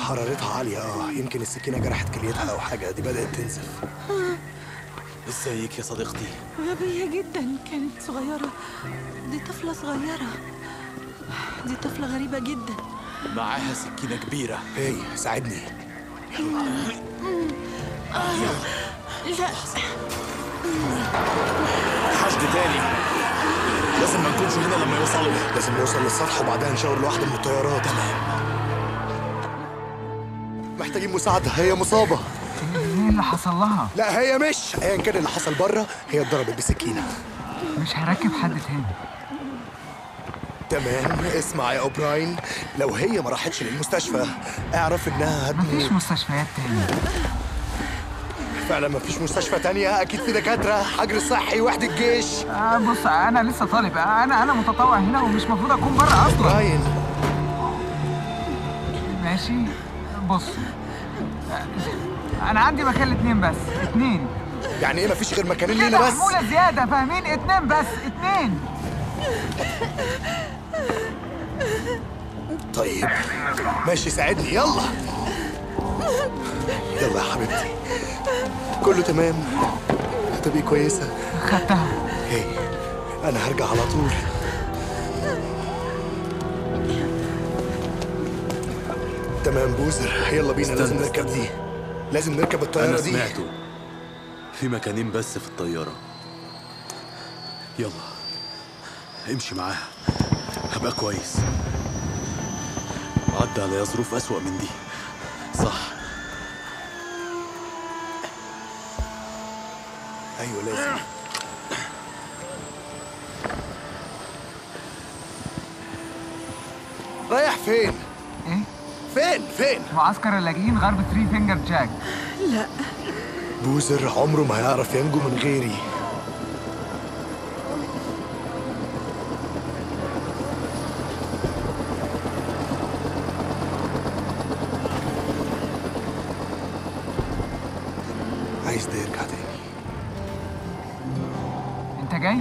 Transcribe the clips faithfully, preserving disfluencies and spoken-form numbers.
حرارتها عالية اه يمكن السكينة جرحت كليتها أو حاجة، دي بدأت تنزف. ازيك يا صديقتي؟ غبية جدا، كانت صغيرة. دي طفلة صغيرة، دي طفلة غريبة جدا. معاها سكينة كبيرة. هي ساعدني. يلا. آه. لا حشد تاني، لازم ما نكونش هنا لما يوصلوا. لازم نوصل للسطح وبعدها نشاور لواحدة من الطيارات. تمام. محتاجين مساعدة، هي مصابة. ايه اللي حصل لها؟ لا هي مش ايا كان اللي حصل بره، هي اتضربت بسكينة. مش هركب حد تاني. تمام. اسمع يا اوبراين، لو هي ما راحتش للمستشفى اعرف انها هتموت. مفيش مستشفيات تاني. فعلا مفيش مستشفى تانية؟ اكيد في دكاترة، حجر صحي، وحدة جيش. آه بص انا لسه طالب، انا انا متطوع هنا ومش مفروض اكون بره اصلا. اوبراين ماشي. بص انا عندي مكان لاتنين بس. اتنين يعني ايه مفيش غير مكانين كده لينا بس؟ حمولة زيادة، فاهمين؟ اتنين بس، اتنين. طيب ماشي ساعدني، يلا يلا يا حبيبتي، كله تمام، هتبقي كويسة. خدتها. هي أنا هرجع على طول. تمام بوزر، يلا بينا. لازم نركب دي، لازم نركب الطيارة أنا دي. سمعته في مكانين بس في الطيارة. يلا امشي معاها، هبقى كويس. عدى عليا ظروف أسوأ من دي، صح؟ أيوة لازم. رايح فين؟ ايه؟ فين فين؟ معسكر اللاجئين غرب ثري فينجر جاك. لا بوزر عمره ما هيعرف ينجو من غيري. عايز ده يرجع تاني. انت جاي؟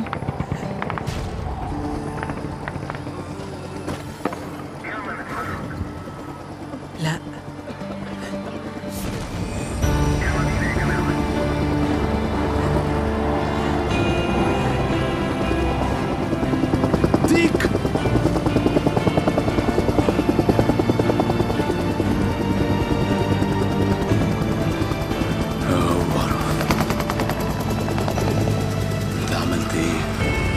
لا ديك انت عملت ايه؟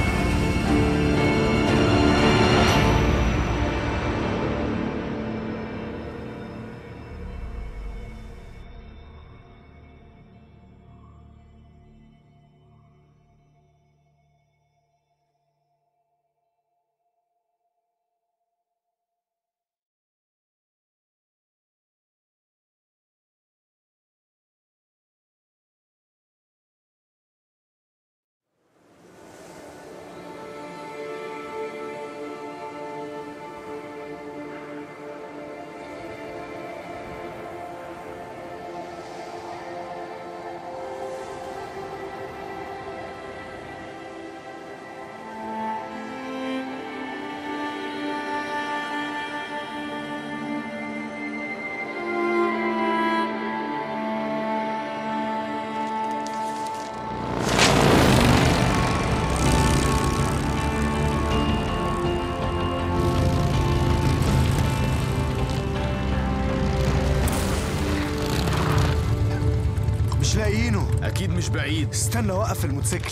مش لاقيينه. أكيد مش بعيد. استنى وقف الموتوسيكل.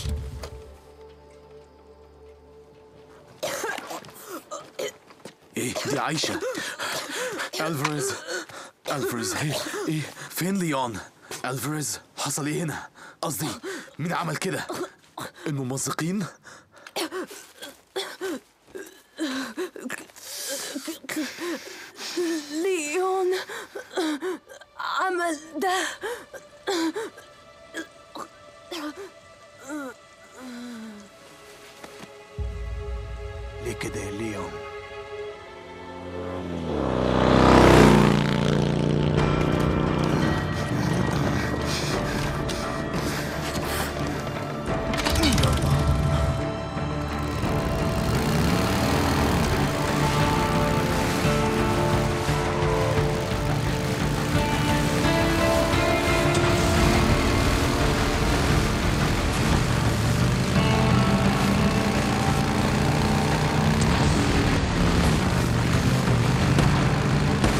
ايه دي عايشة؟ ألفاريز ألفاريز هي ايه؟ فين ليون؟ ألفاريز حصل ايه هنا؟ قصدي مين عمل كده؟ الممزقين؟ ليون عمل ده. ليه كده يا ليون؟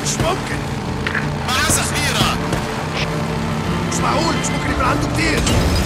مش ممكن. مع ذخيرة. مش معقول، مش ممكن يكون عنده كتير.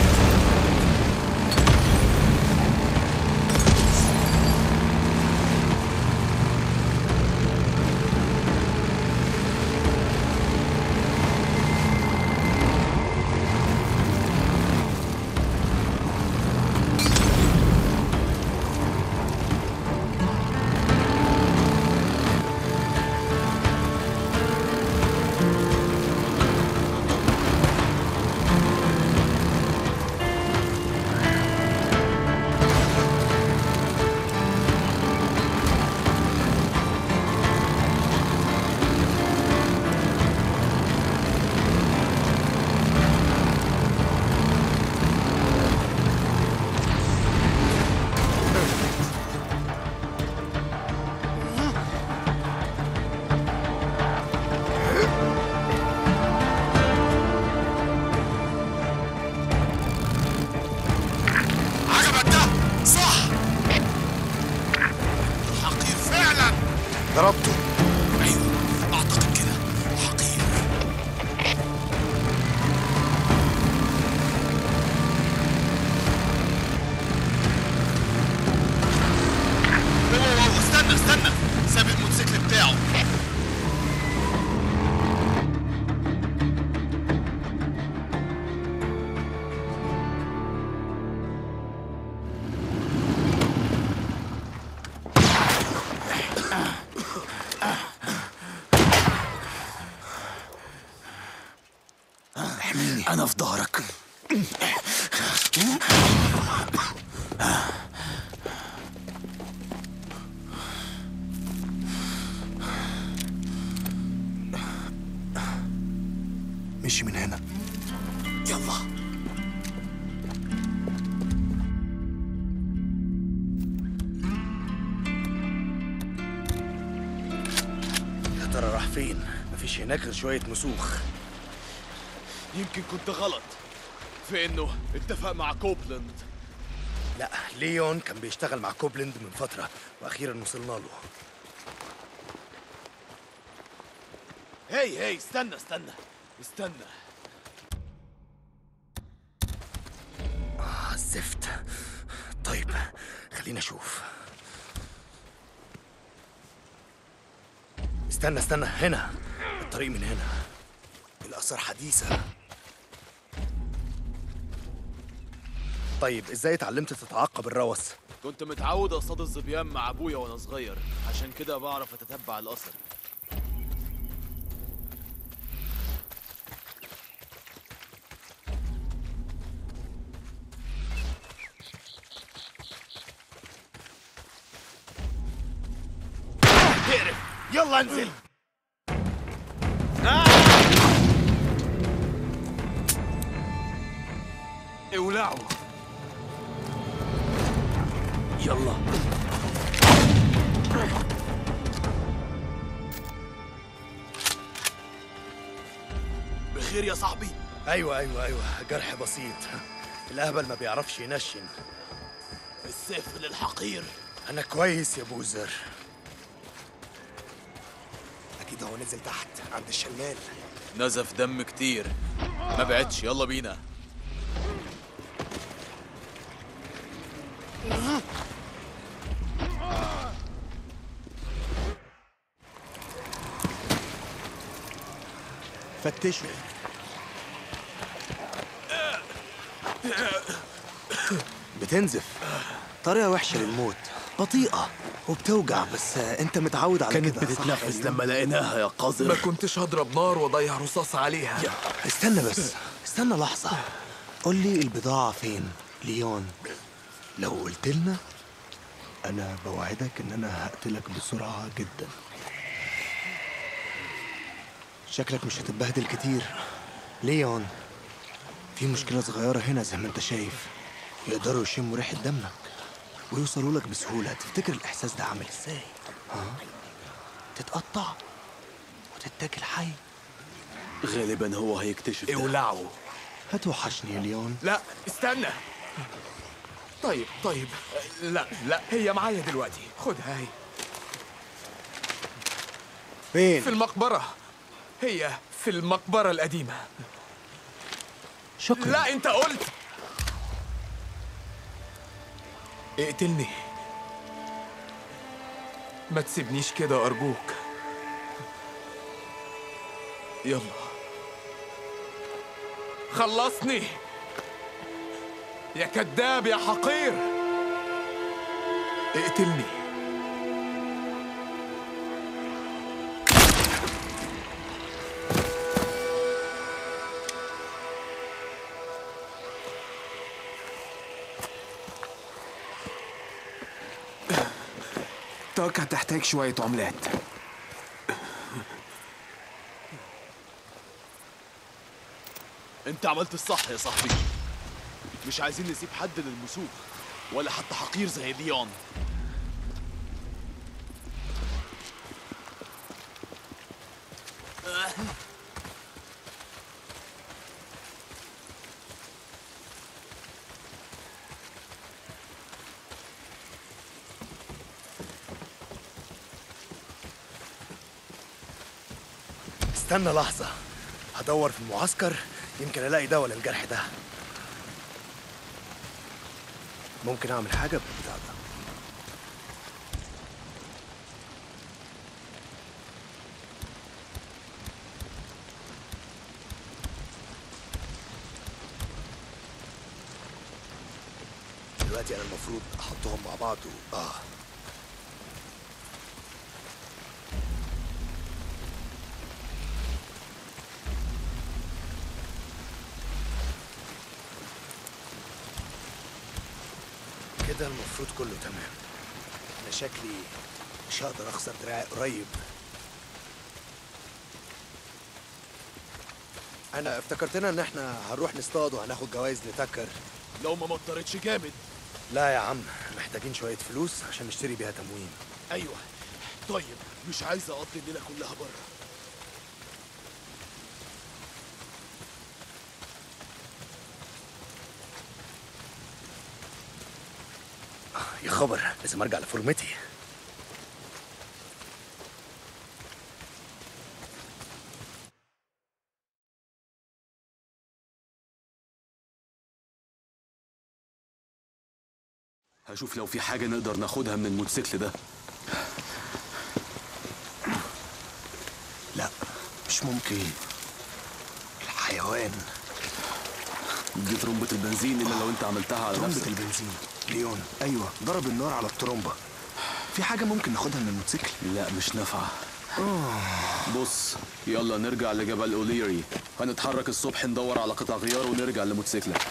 ضربته. ايوه اعتقد كده. حقير. واو استنى استنى، ساب الموتوسيكل بتاعه. أنا في ظهرك. مشي من هنا. يلا. يا ترى راح فين؟ مفيش هناك غير شوية مسوخ. يمكن كنت غلط في انه اتفق مع كوبلاند. لا، ليون كان بيشتغل مع كوبلاند من فترة واخيرا وصلنا له. هي هي استنى استنى استنى. آه الزفت. طيب خلينا اشوف. استنى استنى، هنا الطريق من هنا. الآثار حديثة. طيب ازاي اتعلمت تتعقب الروث؟ كنت متعود اصطاد الظبيان مع ابويا وانا صغير، عشان كده بعرف اتتبع الاثر. اقرب، يلا انزل. اولعوا. يلا. بخير يا صاحبي؟ ايوه ايوه ايوه، جرح بسيط. الاهبل ما بيعرفش ينشن. السيف للحقير. انا كويس يا بوزر. اكيد هو نزل تحت عند الشمال. نزف دم كتير، ما بعدش. يلا بينا. فتشوا. بتنزف. طريقة وحشة للموت، بطيئة وبتوجع، بس انت متعود على كده. كانت بتتنفس لما لقيناها يا قذر. ما كنتش هضرب نار واضيع رصاص عليها. استنى بس، استنى لحظة. قول لي البضاعة فين، ليون؟ لو قلت لنا أنا بوعدك إن أنا هقتلك بسرعة جدا. شكلك مش هتتبهدل كتير. ليون، في مشكلة صغيرة هنا زي ما أنت شايف. يقدروا يشموا ريحة دمك ويوصلوا لك بسهولة. تفتكر الإحساس ده عامل إزاي؟ ها؟ تتقطع وتتاكل حي. غالبا هو هيكتشف ده. اولعوا. هتوحشني يا ليون. لا استنى. طيب طيب، لا لا، هي معايا دلوقتي. خدها هي. فين؟ في المقبرة. هي في المقبرة القديمة. شكرا. لا انت قلت اقتلني. ما تسيبنيش كده أرجوك. يلا خلصني يا كذاب يا حقير. اقتلني. تاك هتحتاج شوية عملات. انت عملت الصح يا صاحبي. مش عايزين نسيب حد للمسوق ولا حتى حقير زي ليون. استنى لحظة، هدور في المعسكر يمكن الاقي دواء للجرح ده. ممكن اعمل حاجة بالبتاع ده. دلوقتي انا المفروض احطهم مع بعض و... اه كده المفروض كله تمام. انا شكلي مش هقدر اخسر دراعي قريب. انا افتكرتنا ان احنا هنروح نصطاد وهناخد جوائز لتكر. لو ما مطرتش جامد. لا يا عم، محتاجين شوية فلوس عشان نشتري بيها تموين. ايوه طيب، مش عايز اقضي الليله كلها بره. يا خبر، لازم ارجع لفورمتي. هشوف لو في حاجة نقدر ناخدها من الموتوسيكل ده. لا مش ممكن. الحيوان. دي ترمبة البنزين اللي لو انت عملتها على ترمبة نفسك. البنزين. ليون، ايوه ضرب النار على الترمبة. في حاجة ممكن ناخدها من الموتوسيكل؟ لا مش نافعة. بص يلا نرجع لجبل أوليري. هنتحرك الصبح ندور على قطع غيار ونرجع لموتوسيكلك.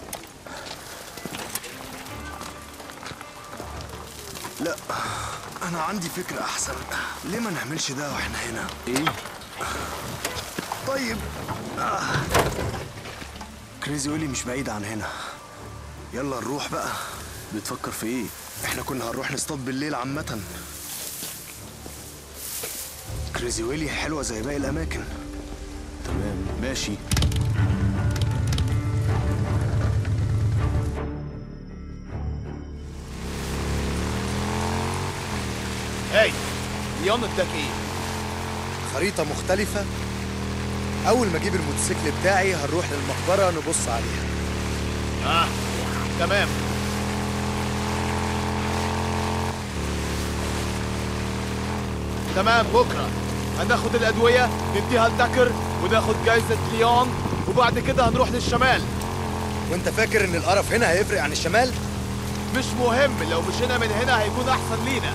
لا انا عندي فكرة احسن. ليه ما نعملش ده واحنا هنا؟ ايه؟ طيب آه. كريزي ويلي مش بعيد عن هنا. يلا نروح بقى. بتفكر في ايه؟ احنا كنا هنروح نصطاد بالليل عامة. كريزي ويلي حلوة زي باقي الأماكن. تمام ماشي. هاي ليون اداك ايه؟ خريطة مختلفة. أول ما أجيب الموتوسيكل بتاعي هنروح للمقبرة نبص عليها. اه تمام. تمام بكرة هناخد الأدوية نديها لتاكر وناخد جايزة ليون وبعد كده هنروح للشمال. وأنت فاكر إن القرف هنا هيفرق عن الشمال؟ مش مهم، لو مشينا من هنا هيكون أحسن لينا.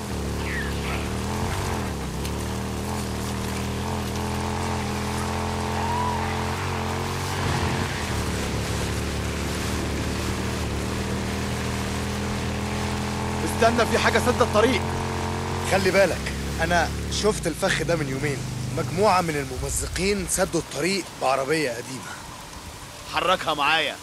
استنى، في حاجة سد الطريق. خلي بالك، أنا شفت الفخ ده من يومين. مجموعة من الممزقين سدوا الطريق بعربية قديمة. حركها معايا.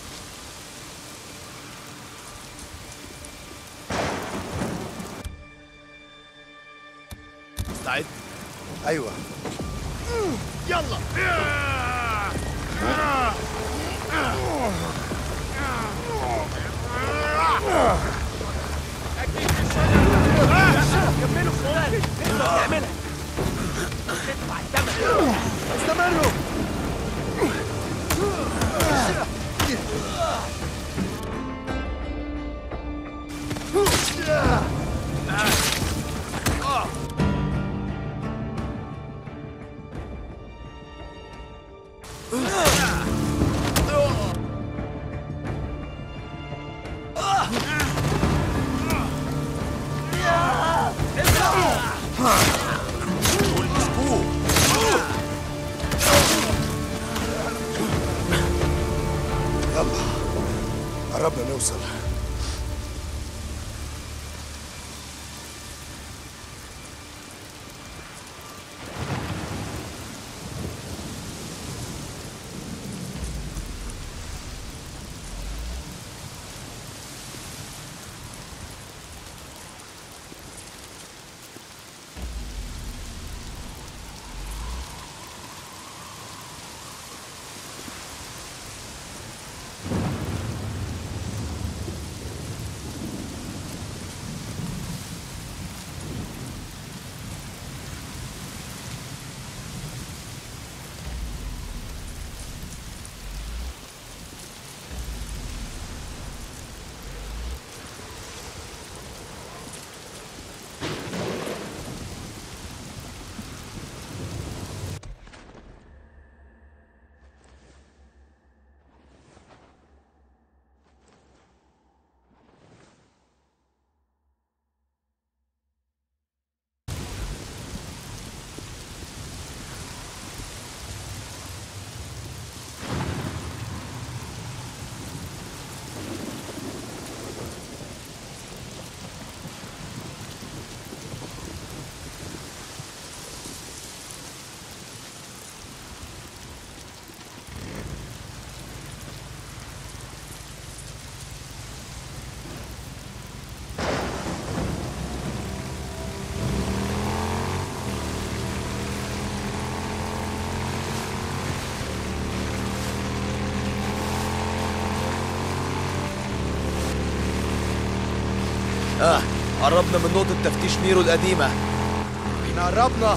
مستعد؟ أيوة. يلا. كملوا شغال. اعملها. نوصل. اه قربنا من نقطة تفتيش نيرو القديمة. احنا قربنا.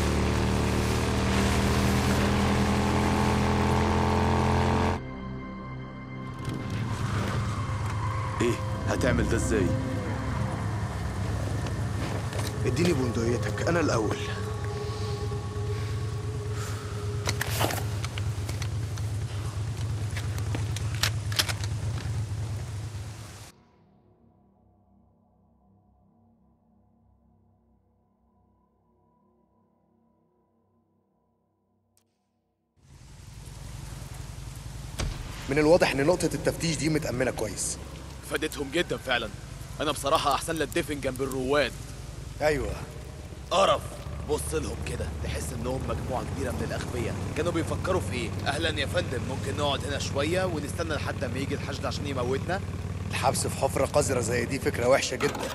ايه هتعمل ده ازاي؟ اديني بندقيتك انا الاول. من الواضح ان نقطة التفتيش دي متأمنة كويس. فادتهم جدا فعلا. انا بصراحة احسن لك دفن جنب الرواد. ايوه قرف. بص لهم كده تحس انهم مجموعة كبيرة من الاغبياء. كانوا بيفكروا في ايه؟ اهلا يا فندم، ممكن نقعد هنا شوية ونستنى لحد ما يجي الحشد عشان يموتنا؟ الحبس في حفرة قذرة زي دي فكرة وحشة جدا.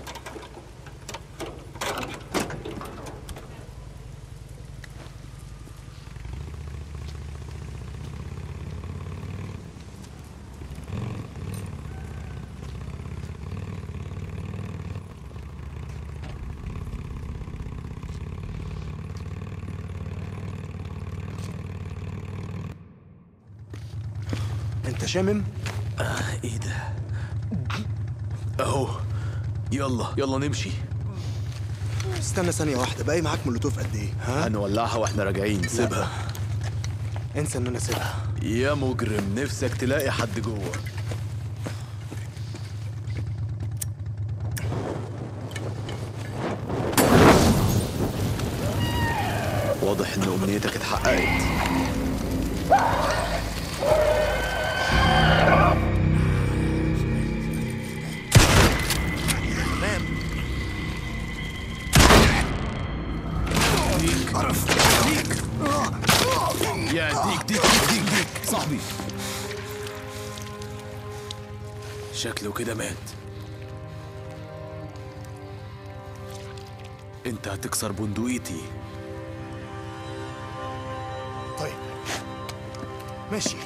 انت شامم؟ آه ايه ده؟ اهو. يلا يلا نمشي. استنى ثانية واحدة، باقي معاك مولوتوف قد ايه؟ ها؟ هنولعها واحنا راجعين. سيبها. انسى ان انا سيبها. يا مجرم، نفسك تلاقي حد جوه. واضح ان امنيتك اتحققت. يا ديك ديك ديك ديك صاحبي. شكله كده مات. انت هتكسر بندقيتي. طيب ماشي.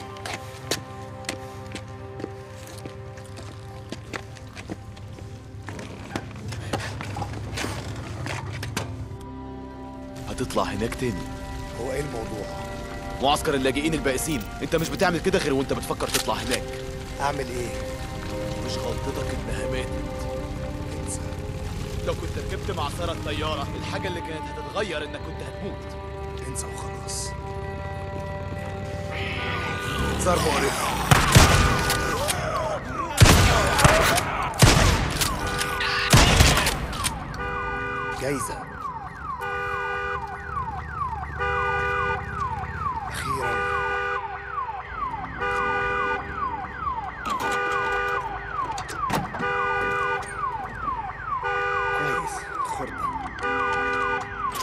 هتطلع هناك تاني. هو ايه الموضوع؟ معسكر اللاجئين البائسين. انت مش بتعمل كده غير وانت بتفكر تطلع هناك. اعمل ايه؟ مش غلطتك انها ماتت. انسى. لو كنت ركبت معصرة الطيارة الحاجة اللي كانت هتتغير انك كنت هتموت. انسى وخلاص. صار مقرف. جايزة. أخيراً.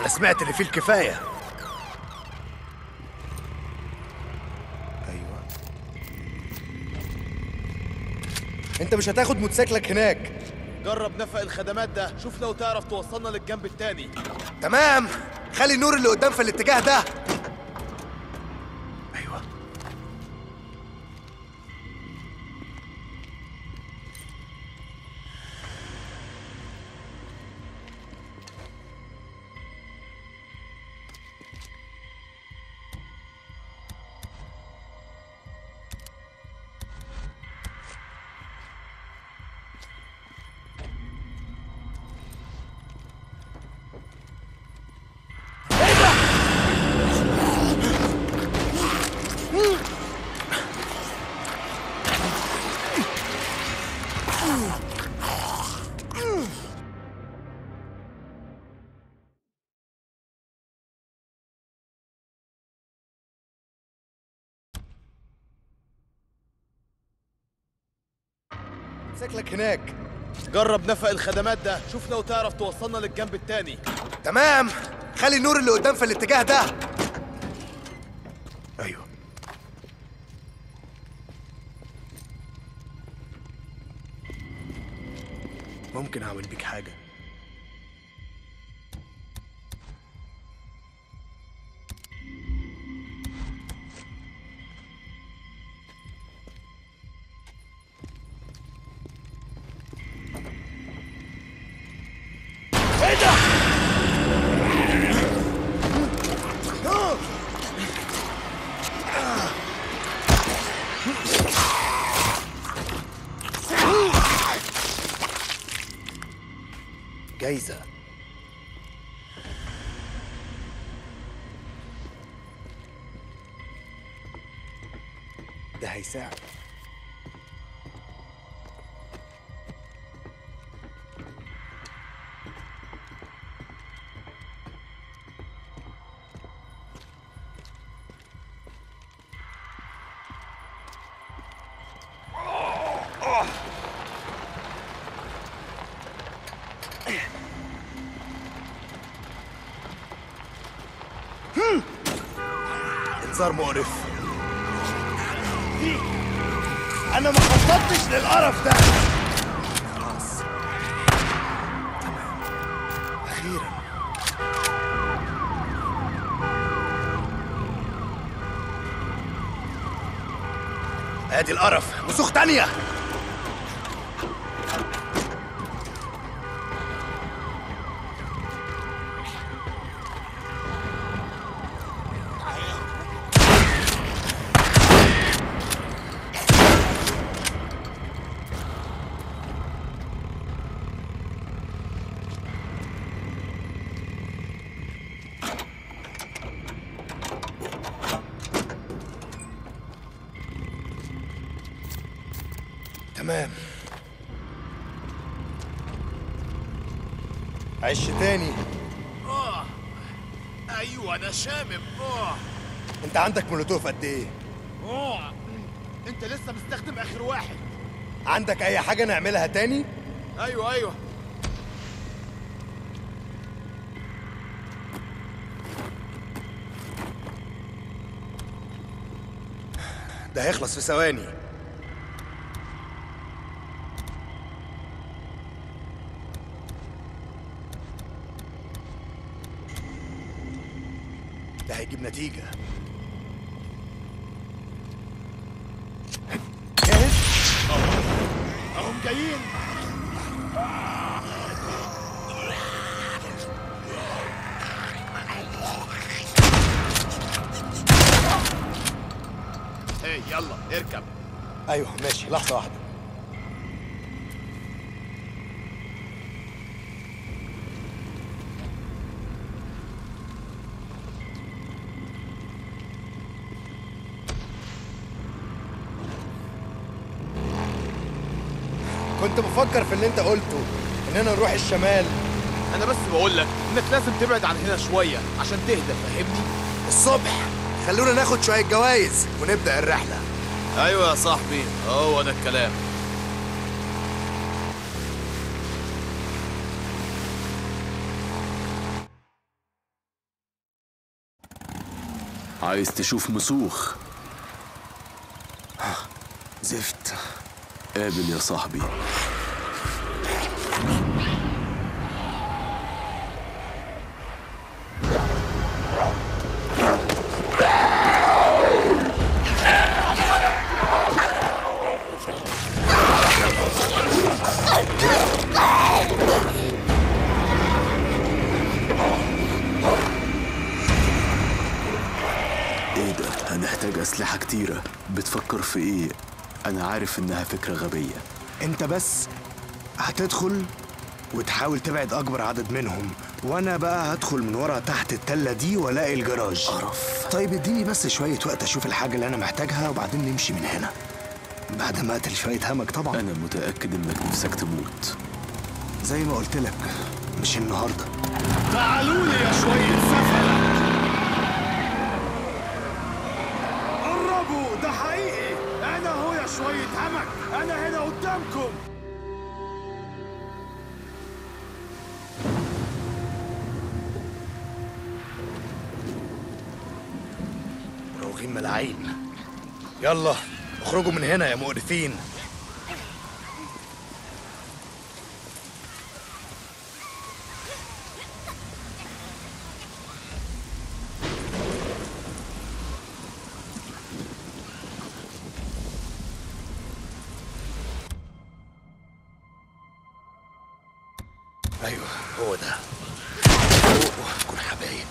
انا سمعت اللي فيه الكفايه. ايوه، انت مش هتاخد موتوسيكلك هناك؟ جرب نفق الخدمات ده، شوف لو تعرف توصلنا للجنب التاني. تمام، خلي النور اللي قدام في الاتجاه ده. ايوه، موتوسيكلك هناك. جرب نفق الخدمات ده، شوف لو تعرف توصلنا للجنب التاني. تمام، خلي النور اللي قدام في الاتجاه ده. ايوه، ممكن اعمل بيك حاجه؟ ايه ده؟ جايزة. ده هيساعد. انذار مقرف. انا ما خططتش للقرف ده. خلاص، تمام، اخيرا. ادي القرف، وسوخ تانية. تمام، عش تاني. اه ايوه انا شامم. اه انت عندك مولوتوف قد ايه؟ اه انت لسه مستخدم اخر واحد. عندك اي حاجه نعملها تاني؟ ايوه ايوه ده هيخلص في ثواني. ده هيجيب نتيجة. جاهز؟ اهم جايين. ايه يلا اركب. ايوه ماشي، لحظة واحدة. كنت بفكر في اللي انت قلته، اننا نروح الشمال. انا بس بقول لك انك لازم تبعد عن هنا شويه عشان تهدى، فاهمني؟ الصبح خلونا ناخد شوية جوايز ونبدأ الرحلة. ايوه يا صاحبي، هو ده الكلام. عايز تشوف مسوخ؟ زفت. قابل يا صاحبي. ايه ده؟ هنحتاج اسلحة كتيرة. بتفكر في ايه؟ انا عارف انها فكرة غبية. انت بس هتدخل وتحاول تبعد اكبر عدد منهم، وانا بقى هدخل من ورا تحت التلة دي والاقي الجراج. قرف. طيب اديني بس شوية وقت اشوف الحاجة اللي انا محتاجها وبعدين نمشي من هنا، بعد ما اقتل شوية همك طبعا. انا متأكد انك نفسك تموت. زي ما قلت لك مش النهارده. تعالوا لي يا شوية سفلة. قربوا، ده حقيقي. أنا هو يا شوية همك، أنا هنا قدامكم. مراوغين ملاعين. يلا اخرجوا من هنا يا مقرفين. ايوه هو ده. كن حبايب.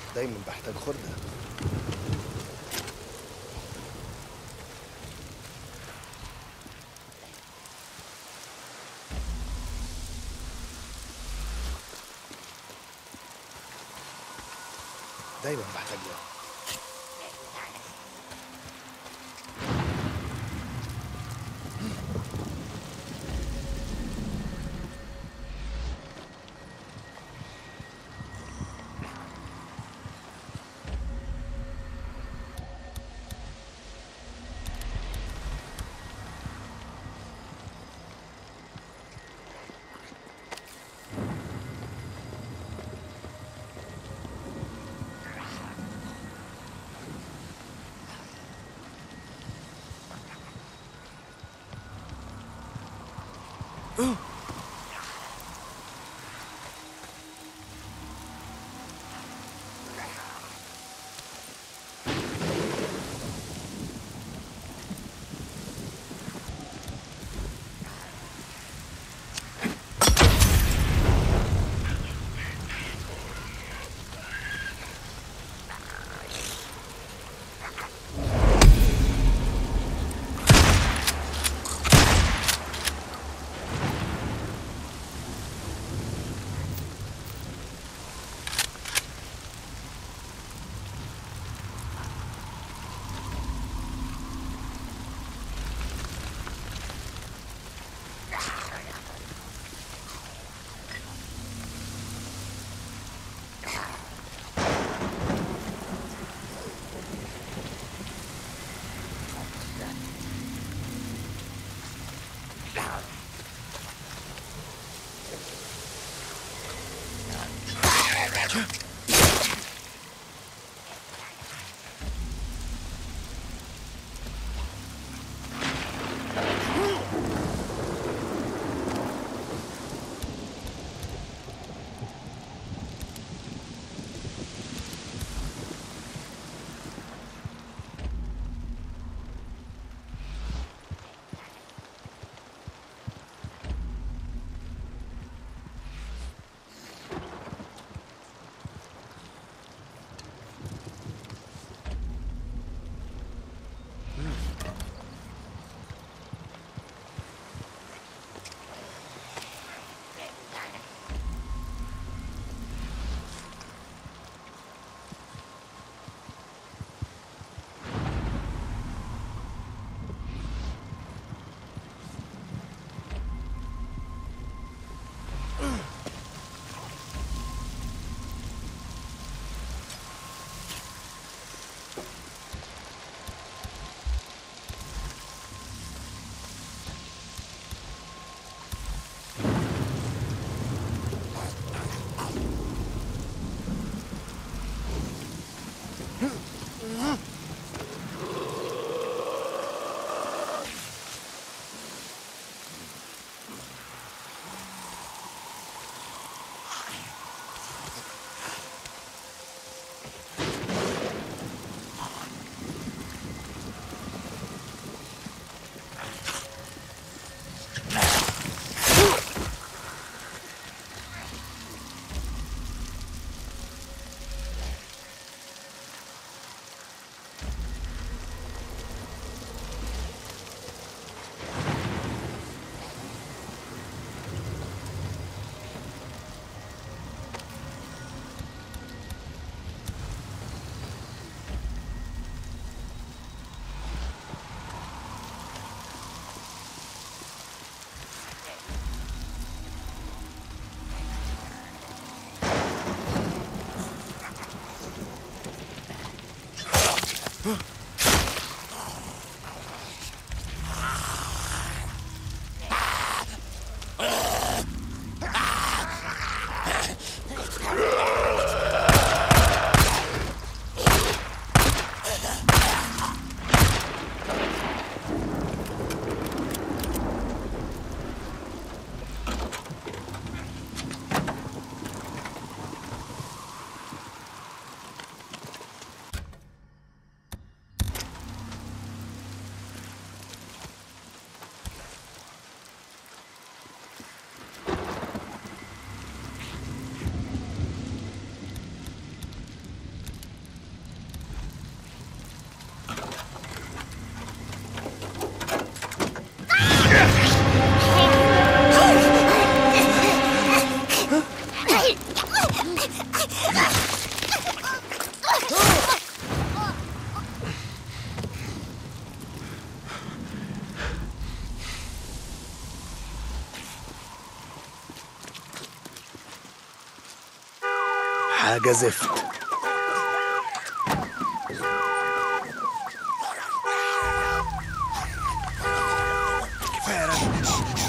دايما بحتاج خردة. دايما بحتاج ده. حاجة زفت. كفاية رن.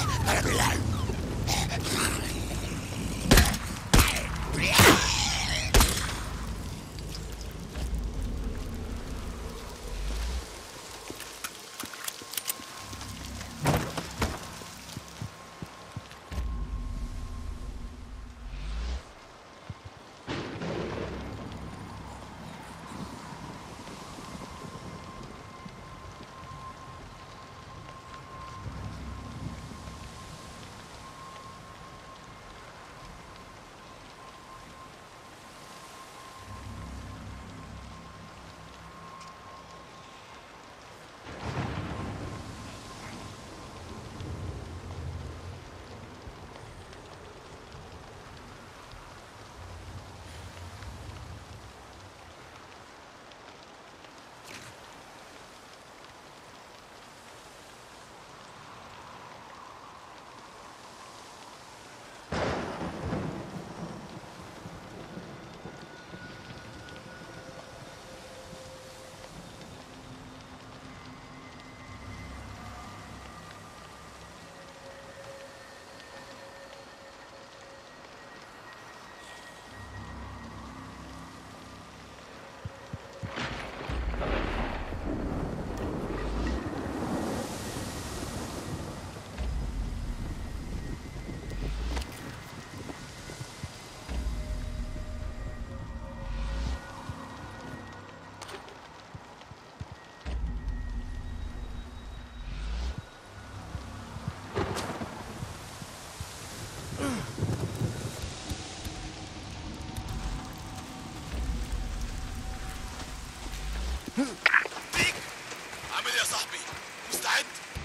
عامل ايه يا صاحبي؟ مستعد؟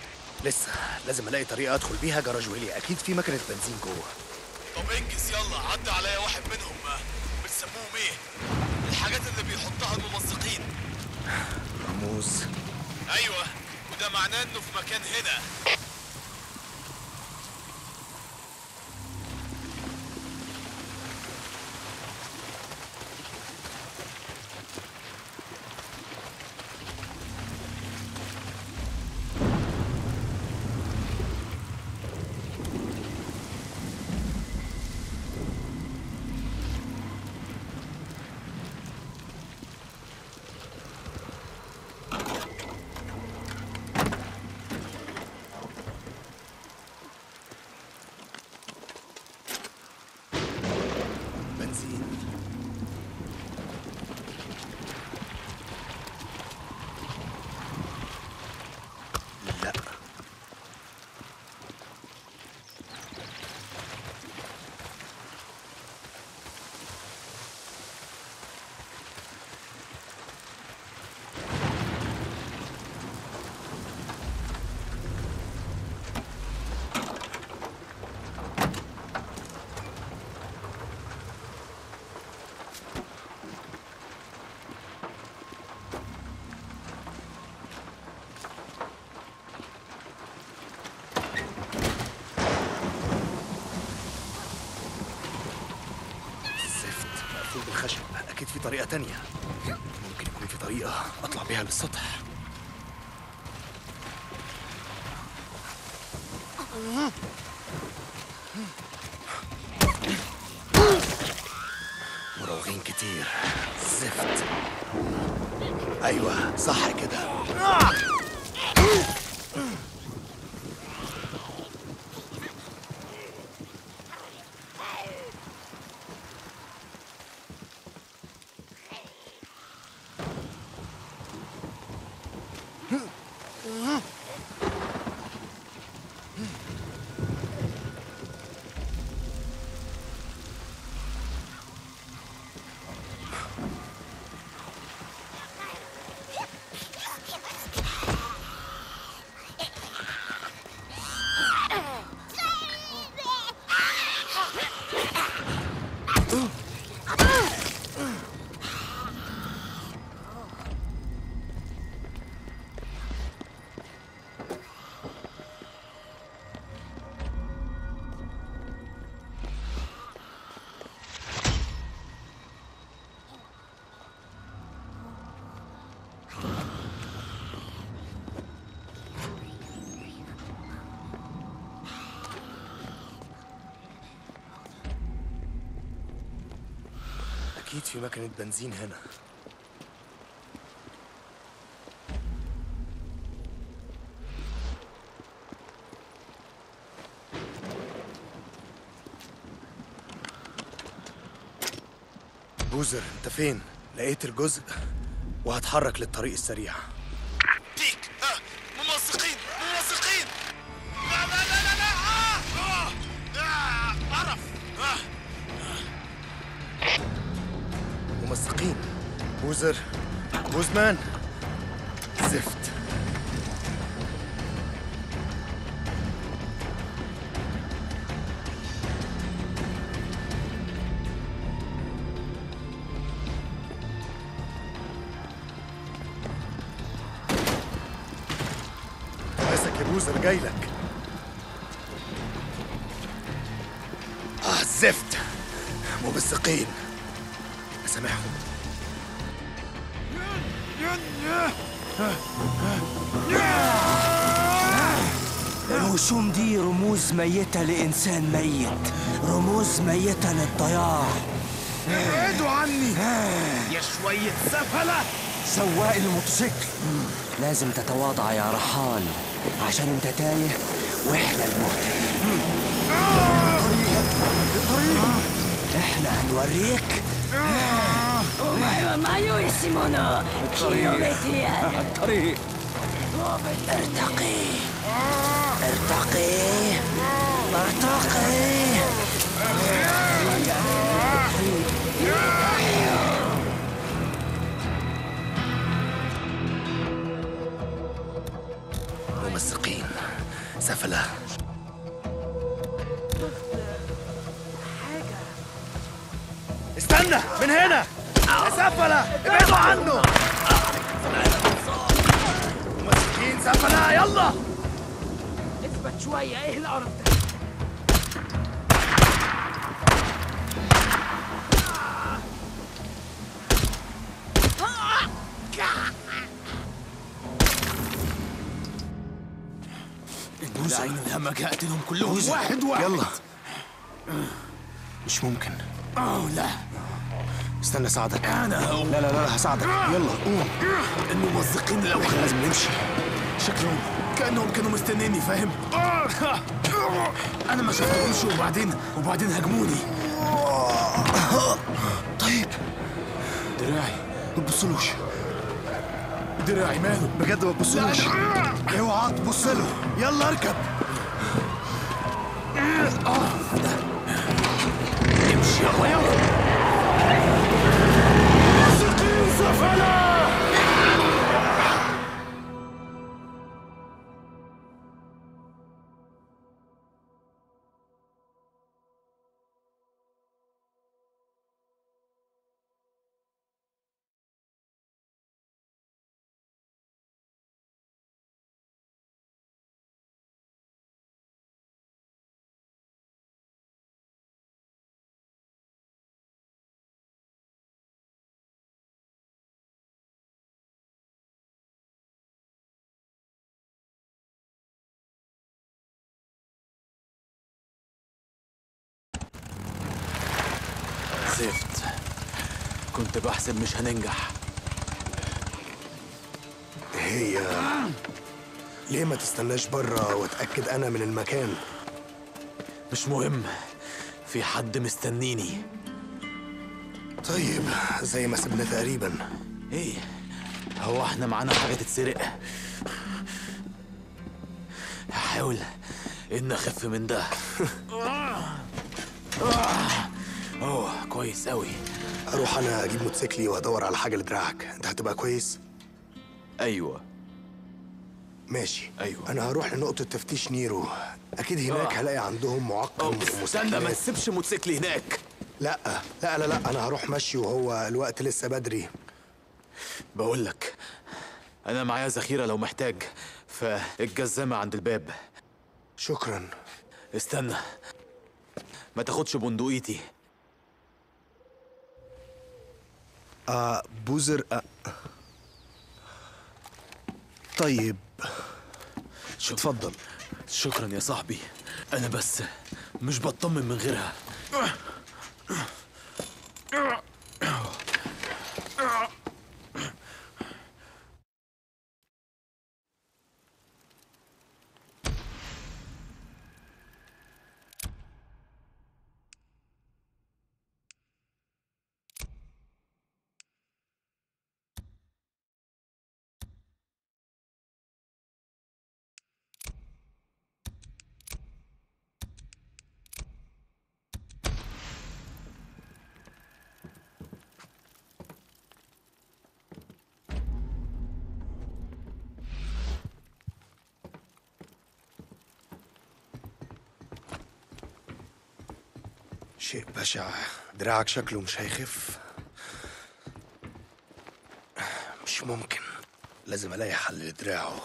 لسه لازم الاقي طريقة ادخل بيها جراج ويلي، اكيد في مكنة بنزين جوه. طب انجز يلا، عدى عليا واحد منهم. بتسموهم ايه؟ الحاجات اللي بيحطها الممزقين. رموز. ايوه، وده معناه انه في مكان هنا. بالخشب، اكيد في طريقة تانية. ممكن يكون في طريقة اطلع بيها للسطح. مراوغين كتير، زفت. ايوه صح كده. أكيد في مكنة بنزين هنا. بوزر، أنت فين؟ لقيت الجزء وهتحرك للطريق السريع. بيك آه. ممزقين ممزقين لا لا لا لا لا آه. آه. آه. قرف آه. ممزقين. بوزر، بوزمان، زفت. ماسك يا بوزر، جايلك. اه الزفت، ممزقين. اسامحهم. الوشوم دي رموز ميتة لإنسان ميت، رموز ميتة للضياع. ابعدوا عني يا شوية سفلة. سواق الموتوسيكل، لازم تتواضع يا رحال عشان انت تايه واحنا المهتدين. احنا هنوريك الطريق. ارتقي ارتقي ارتقي. ممزقين، سفلة. استنى من هنا يا سفلة، ابعدوا عنه. ممزقين سفلة، يلا. اثبت شوية، ايه القرف ده؟ العين الهمك هقتلهم كلهم واحد واحد. يلا. مش ممكن. اوه لا، استنى اساعدك. انا هو. لا لا لا هساعدك. يلا قوم. الممزقين الاول لازم نمشي. شكلهم كأنهم كانوا مستنيني، فاهم؟ انا ما شفتهمش وبعدين وبعدين هاجموني. طيب دراعي ما تبصلوش. دراعي ماله؟ بجد ما تبصلوش. اوعى تبص له. يلا اركب. امشي يلا يلا. ممزقين سفلة. زفت، كنت بحسب مش هننجح. هي ليه ما تستناش بره واتاكد انا من المكان؟ مش مهم، في حد مستنيني. طيب زي ما سبنا تقريبا. ايه هو احنا معانا حاجة تتسرق؟ هحاول ان اخف من ده. اوه كويس قوي. اروح انا اجيب موتوسيكلي وادور على حاجه لدراعك. انت هتبقى كويس؟ ايوه ماشي. ايوه انا هروح لنقطه تفتيش نيرو. اكيد هناك آه. هلاقي عندهم معقم أوه، في استنى ما الموتوسيكلات. تسيبش موتوسيكلي هناك. لا لا لا لا انا هروح مشي وهو الوقت لسه بدري. بقول لك انا معايا ذخيره لو محتاج، فالجزامه عند الباب. شكرا. استنى ما تاخدش بندقيتي. آه بوزر. آه. طيب شكرا. اتفضل. شكرا يا صاحبي، انا بس مش بطمن من غيرها. شيء بشع. دراعك شكله مش هيخف. مش ممكن. لازم الاقي حل لدراعه.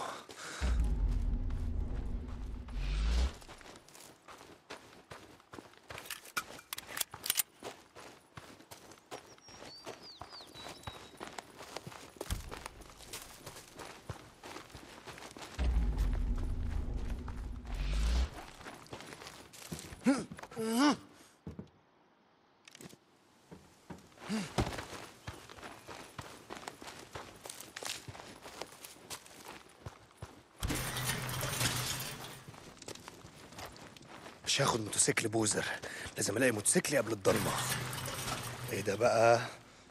مش هاخد موتوسيكل بوزر. لازم الاقي موتوسيكلي قبل الضلمه. ايه ده بقى؟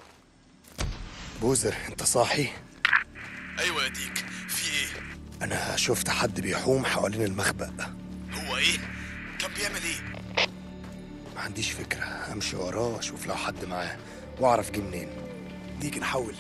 بوزر انت صاحي؟ ايوه يا ديك، في ايه؟ انا شفت حد بيحوم حوالين المخبأ. هو ايه؟ كان بيعمل ايه؟ ما عنديش فكره. امشي وراه اشوف لو حد معاه واعرف جه منين. ديك نحول.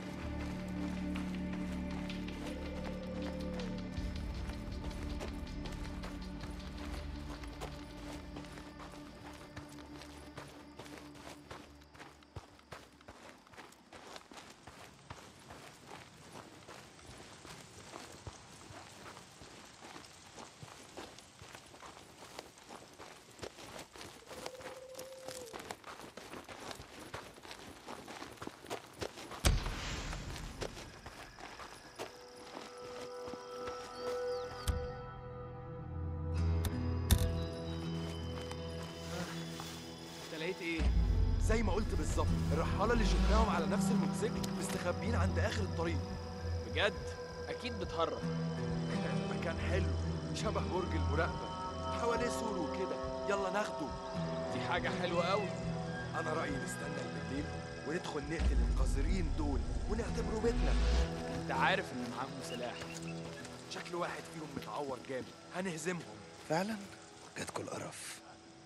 لقيت ايه؟ زي ما قلت بالظبط، الرحاله اللي شفناهم على نفس الموتوسيكل مستخبيين عند اخر الطريق. بجد؟ اكيد بتهرب. مكان حلو شبه برج المراقبه، حواليه سور وكده. يلا ناخده. دي حاجه حلوه قوي. انا رايي نستنى بالليل وندخل نقتل القذرين دول ونعتبره بيتنا. انت عارف ان معاهم سلاح. شكل واحد فيهم متعور جامد، هنهزمهم. فعلا؟ جاتكوا القرف.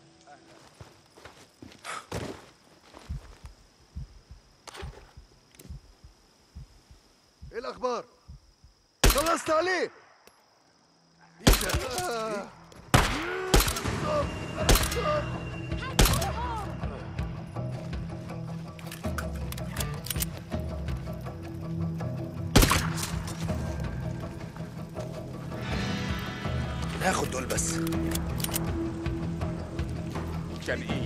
ايه الاخبار؟ خلصت عليه. ايه ده؟ ناخد دول بس. كان ايه؟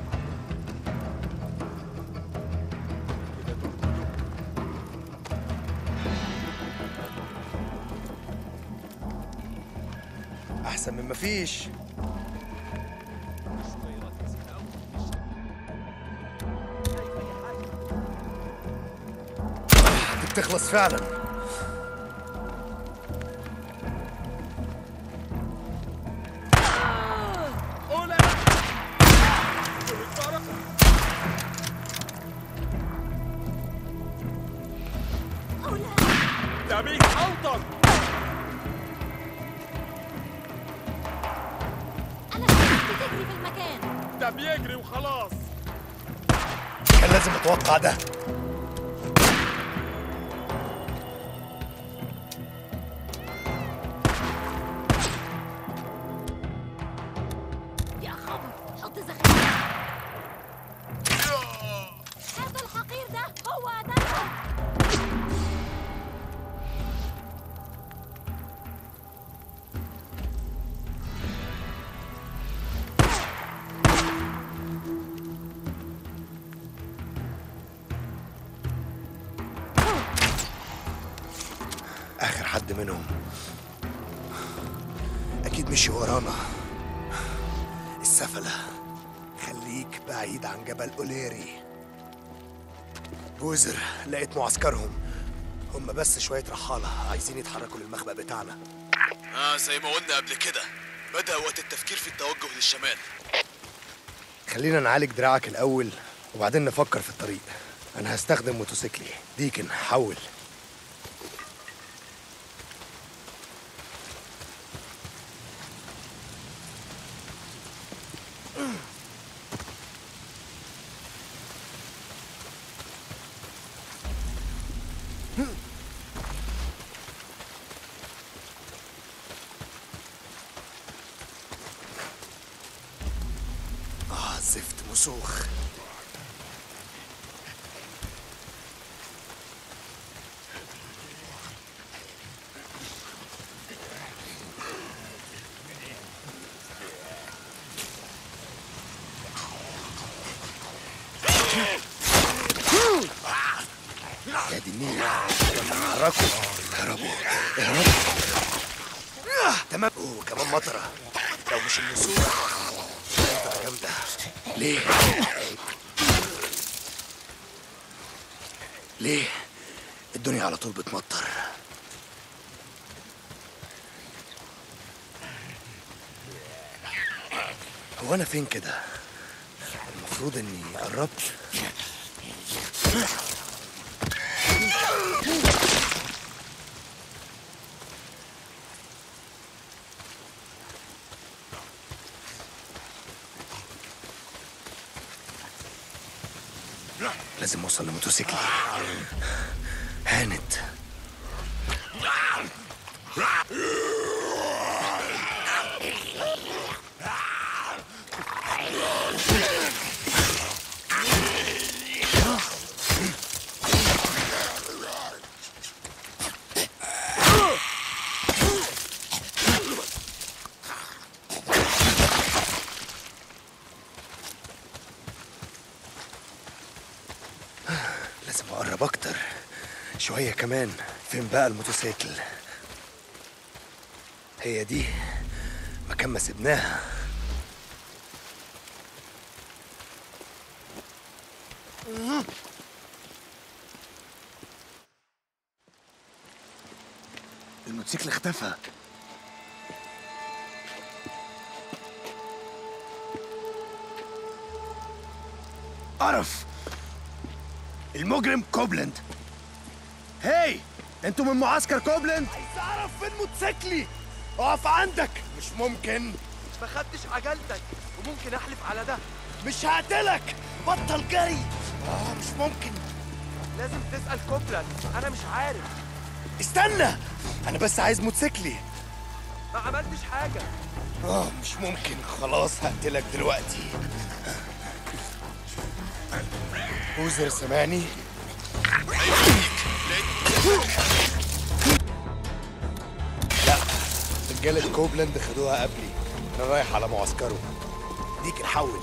احسن من مفيش. دي بتخلص فعلا. ده بيتحوطك. أنا شفت تجري في المكان. ده بيجري وخلاص. كان لازم اتوقع ده. يا خبر، حط ذخيرة. هذا الحقير ده هو قتلهم. آخر حد منهم أكيد مشي ورانا. السفلة. خليك بعيد عن جبل أوليري. بوزر، لقيت معسكرهم. هم بس شوية رحالة عايزين يتحركوا للمخبأ بتاعنا. اه زي ما قلنا قبل كده، بدأ وقت التفكير في التوجه للشمال. خلينا نعالج دراعك الأول وبعدين نفكر في الطريق. أنا هستخدم موتوسيكلي. ديكن حول. آه زفت مسوخ. يا دي النيل، اتحركوا. اهربوا اهربوا. تمام. اوه كمان مطرة. لو مش المسوخ مطرة جامدة. ليه؟ ليه؟ الدنيا على طول بتمطر. هو أنا فين كده؟ المفروض إني قربت. لازم اوصل لموتوسيكلي. هانت. لازم اقرب اكتر شوية كمان. فين بقى الموتوسيكل؟ هي دي مكان ما سبناها. الموتوسيكل اختفى. قرف. المجرم كوبلاند. هاي انتوا من معسكر كوبلاند؟ عايز اعرف فين موتوسيكلي. اقف عندك. مش ممكن. ما خدتش عجلتك وممكن احلف على ده. مش هقتلك. بطل جري. اه مش ممكن. لازم تسأل كوبلاند، انا مش عارف. استنى، انا بس عايز موتوسيكلي. ما عملتش حاجة. اه مش ممكن. خلاص هقتلك دلوقتي. بوزر سامعني؟ لا، رجالة كوبلاند خدوها قبلي. انا رايح على معسكره. ديك نحول.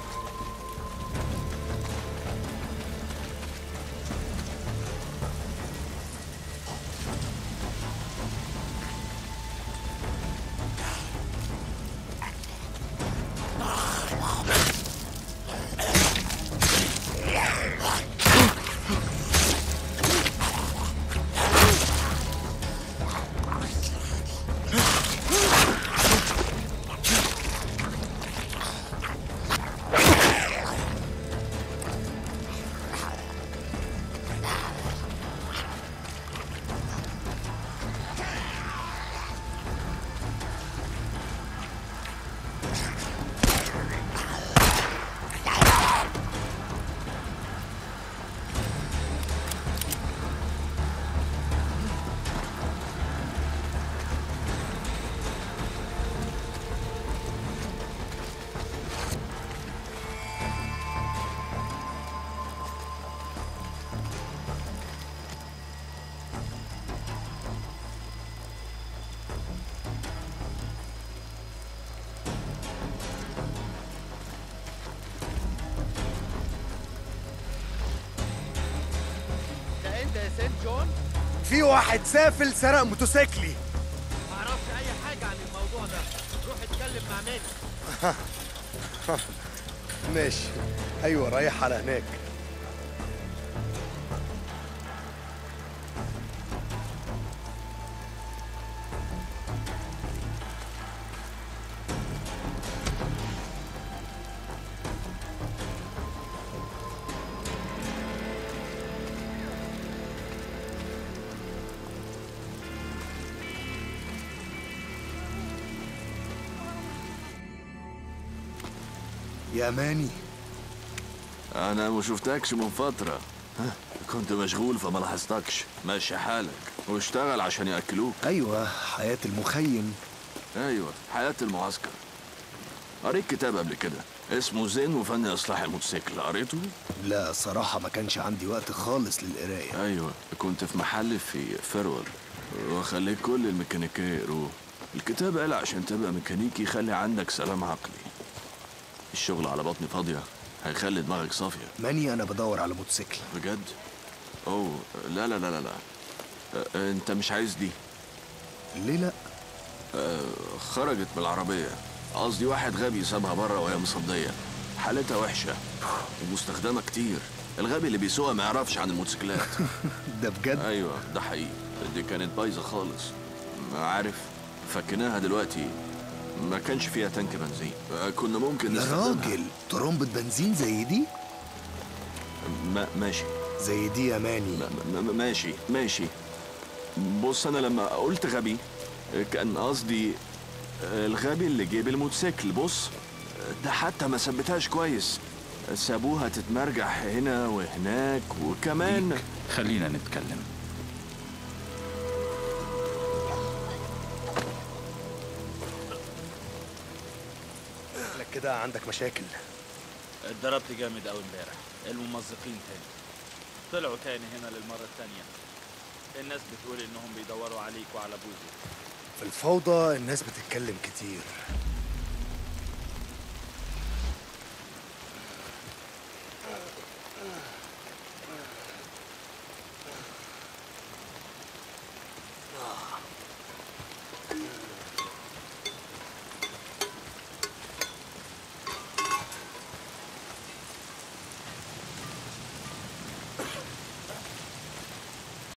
سيد جون؟ في واحد سافل سرق موتوسيكلي. ما اعرفش اي حاجه عن الموضوع ده. روح اتكلم مع ماني. ماشي. ايوه رايح على هناك. يا ماني. انا ما شفتكش من فترة. ها، كنت مشغول فما لاحظتكش. ماشي حالك واشتغل عشان ياكلوك. ايوه، حياة المخيم. ايوه، حياة المعسكر. قريت كتاب قبل كده اسمه زين وفن اصلاح الموتوسيكل، قريته؟ لا صراحة ما كانش عندي وقت خالص للقراية. ايوه، كنت في محل في فيرول وخليت كل الميكانيكية يقروه. الكتاب قال عشان تبقى ميكانيكي خلي عندك سلام عقلي. الشغل على بطن فاضية هيخلي دماغك صافية. ماني أنا بدور على موتوسيكل. بجد؟ أوه، لا لا لا لا لا. أه أنت مش عايز دي؟ ليه لأ؟ أه خرجت من العربية. قصدي واحد غبي سابها بره وهي مصدية. حالتها وحشة ومستخدمة كتير. الغبي اللي بيسوقها ما يعرفش عن الموتوسيكلات. ده بجد؟ أيوه ده حقيقي. دي كانت بايظة خالص. عارف، فكناها دلوقتي ما كانش فيها تانك بنزين. كنا ممكن يا راجل، ترمبة بنزين زي دي؟ ما ماشي زي دي يا ماني. ما ما ماشي ماشي. بص أنا لما قلت غبي كان قصدي الغبي اللي جيب الموتوسيكل. بص ده حتى ما ثبتهاش كويس، سابوها تتمرجح هنا وهناك وكمان. خلينا نتكلم. لك كده عندك مشاكل. اتضربت جامد قوي امبارح. الممزقين تاني طلعوا تاني هنا للمرة التانية. الناس بتقول انهم بيدوروا عليك وعلى بوزي. في الفوضى الناس بتتكلم كتير.